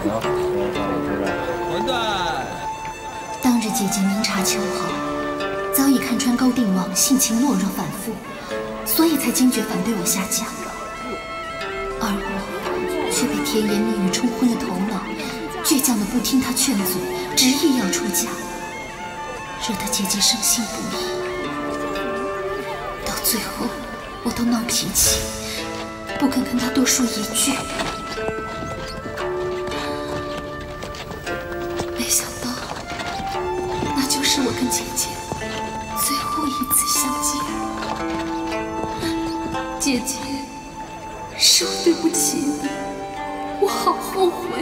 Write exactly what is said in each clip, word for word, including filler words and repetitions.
混蛋！ 当日姐姐明察秋毫，早已看穿高定王性情懦弱反复，所以才坚决反对我下嫁。而我却被甜言蜜语冲昏了头脑，倔强的不听他劝阻，执意要出嫁，惹得姐姐伤心不已。到最后，我都闹脾气，不肯跟他多说一句。没想到，那就是我跟姐姐最后一次相见。姐姐，是我对不起你，我好后悔。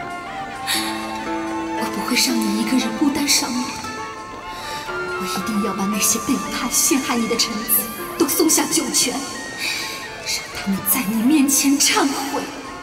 我不会让你一个人孤单上路的，我一定要把那些背叛陷害你的臣子都送下九泉，让他们在你面前忏悔。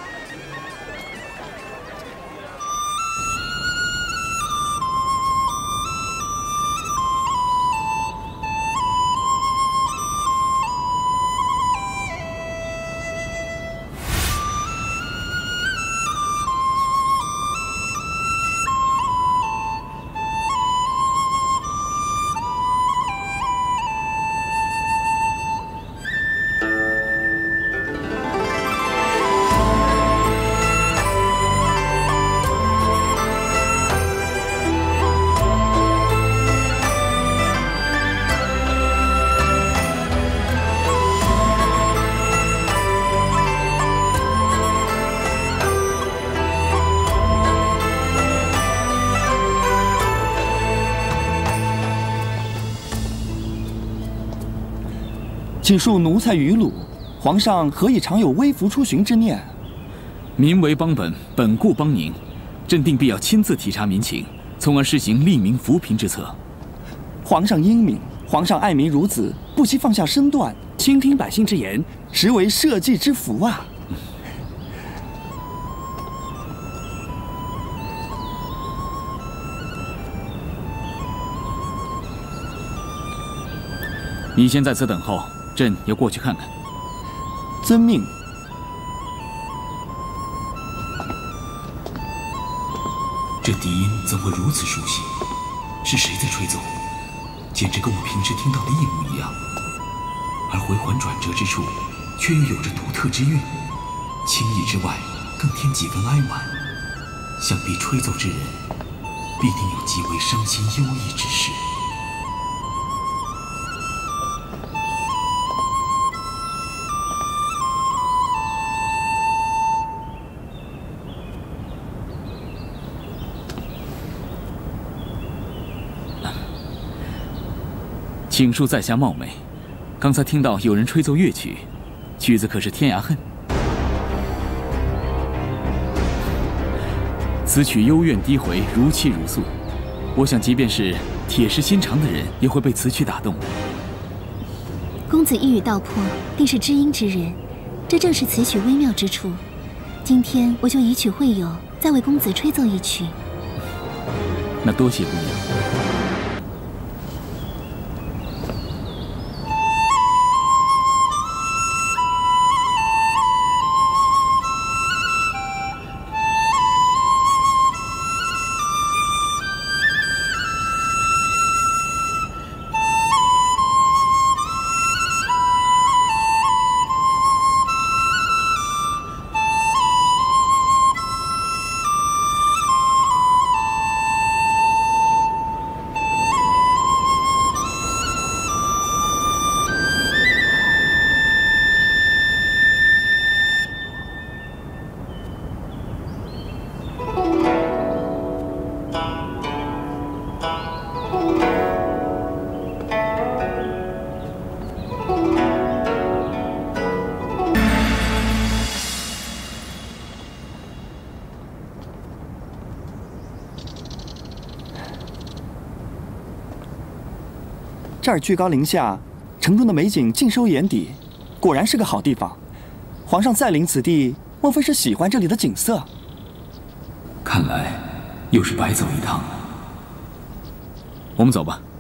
请恕奴才愚鲁，皇上何以常有微服出巡之念？ 民为邦本，本固邦宁，朕定必要亲自体察民情，从而施行利民扶贫之策。 皇上英明，皇上爱民如子，不惜放下身段，倾听百姓之言，实为社稷之福啊！ 你先在此等候。 朕要过去看看。 遵命。 这笛音怎会如此熟悉？是谁在吹奏？简直跟我平时听到的一模一样。而回环转折之处，却又有着独特之韵，轻逸之外，更添几分哀婉。想必吹奏之人，必定有极为伤心忧郁之事。 请恕在下冒昧，刚才听到有人吹奏乐曲，曲子可是《天涯恨》。此曲幽怨低回，如泣如诉，我想即便是铁石心肠的人，也会被此曲打动。 公子一语道破，定是知音之人，这正是此曲微妙之处。今天我就以曲会友，再为公子吹奏一曲。 那多谢姑娘。 这儿居高临下，城中的美景尽收眼底，果然是个好地方。皇上再临此地，莫非是喜欢这里的景色？ 看来又是白走一趟了。 我们走吧。